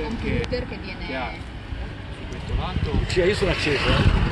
computer che viene su questo lato. Sì, io sono acceso.